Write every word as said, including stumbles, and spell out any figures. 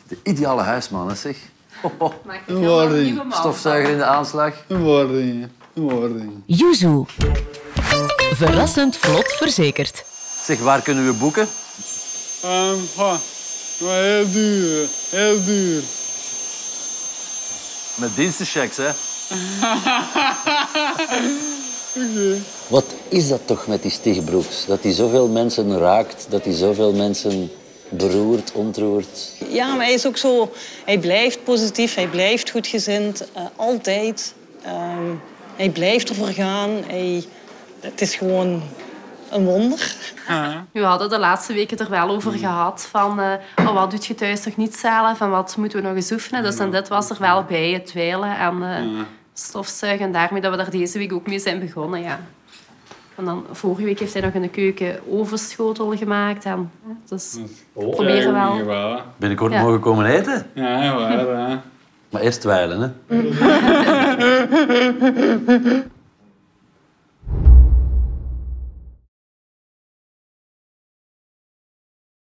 De ideale huisman, hè, zeg. Ho, ho. Een wording. Stofzuiger in de aanslag. Een wording. Een wording. Yuzu. Verrassend vlot verzekerd. Zeg, waar kunnen we boeken? Um, ha, maar heel duur. Heel duur. Met dienstenchecks, hè? Okay. Wat is dat toch met die Stigbroeks? Dat hij zoveel mensen raakt, dat hij zoveel mensen beroert, ontroert. Ja, maar hij is ook zo... Hij blijft positief, hij blijft goedgezind. Uh, altijd. Uh, hij blijft ervoor gaan. Hij, het is gewoon een wonder. We hadden de laatste weken er wel over gehad. Van, uh, oh, wat doet je thuis nog niet zelf? En wat moeten we nog eens oefenen? Dus en dit was er wel bij, het dweilen en uh, stofzuigen. En daarmee dat we daar deze week ook mee zijn begonnen. Ja. En dan, vorige week heeft hij nog in de keuken ovenschotel gemaakt. En, dus oh, proberen ja, wel. Binnenkort ja. mogen komen eten. Ja, waar, hè. Maar eerst dweilen, hè.